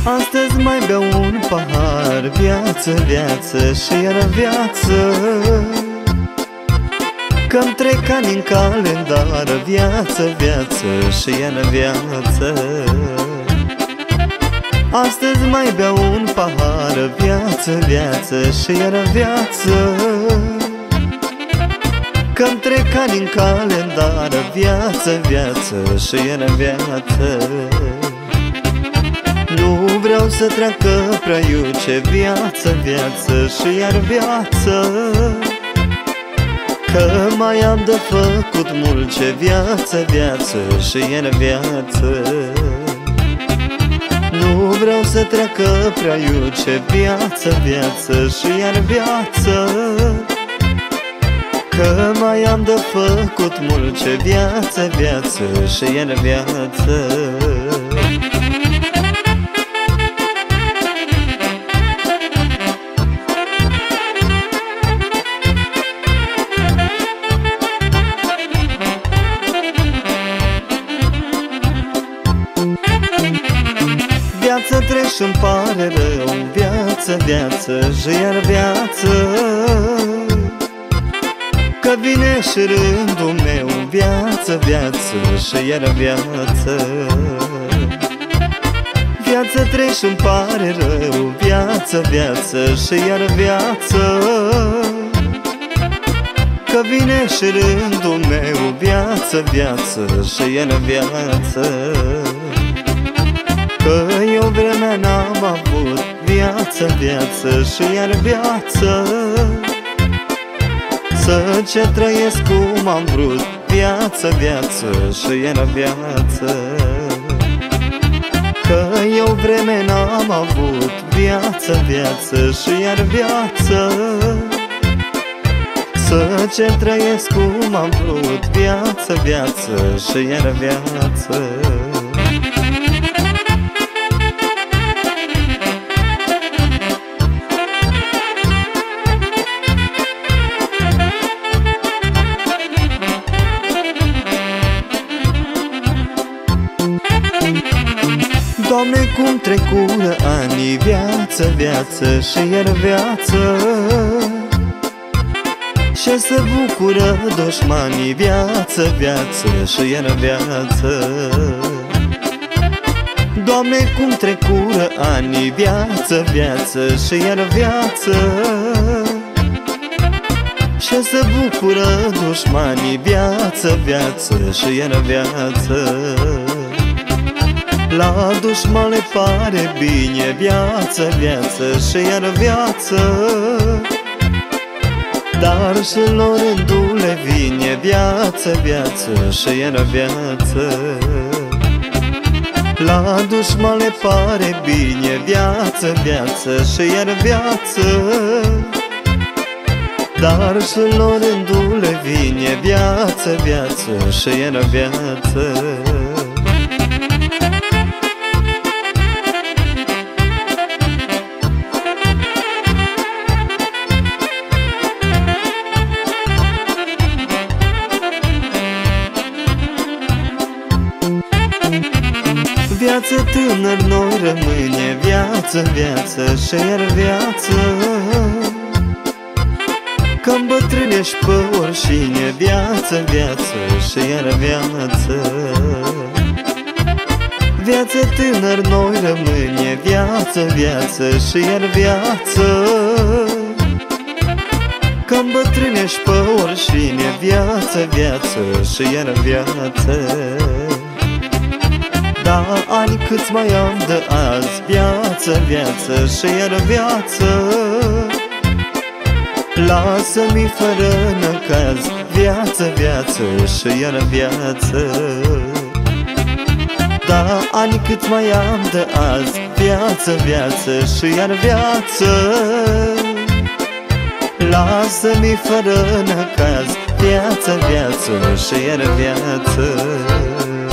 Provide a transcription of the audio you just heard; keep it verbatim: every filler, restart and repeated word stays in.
Astăzi mai beau un pahar, viață, viață și iar viață, că-mi trec ani în calendar, viață, viață și iar viață. Astăzi mai beau un pahar, viață, viață și iar viață, că-mi trec ani în calendar, viață, viață și iar viață. Nu vreau să treacă prea iuce, viață, viață și iar viață, că mai am de făcut mulce, viață, viață și iar viață. Nu vreau să treacă prea iuce, viață, viață și iar viață, că mai am de făcut mulce, viață, viață și iar viață. Viață treci și-mi pare rău, viață, viață și iar viață, că vine și rândul meu, viață, viață și iar viață. Viață treci și-mi pare rău, viață, viață și iar viață, că vine și rândul meu, viață, viață și iar viață. Că eu vremea n-am avut, viață, viață și iar viață, să ce trăiesc cum am vrut, viață, viață și iar viață. Că eu vreme n-am avut, viață, viață și iar viață, să ce trăiesc cum am vrut, viață, viață și iar viață. Doamne, cum trecură anii, viață, viață și iar viață, și se bucură dușmanii, viață, viață și iar viață. Doamne, cum trecură anii, viață, viață și iar viață, și se bucură dușmanii, viață, viață și iar viață. La dușman le pare bine, viață, viață și iar viață, dar și lor rândul le vine, viață, viață și iar viață. La dușman le pare bine, viață, viață și iar viață, dar și lor rândul le vine, viață, viață și iar viață. Viață, tânăr, noi rămâne, viață, viață și iar viață, că-mi bătrânești pe oricine, viață, viață și iar viață. Viață, tânăr, noi rămâne, viață, viață și iar viață, că-mi bătrânești pe oricine, viață, viață și iar viață. Da, ani câți mai am de azi, viață, viață și iar viață, lasă-mi fără năcaz, viață, viață și iar viață. Da, ani câți mai am de azi, viață, viață și iar viață, lasă-mi fără năcaz, viață, viață și iar viață.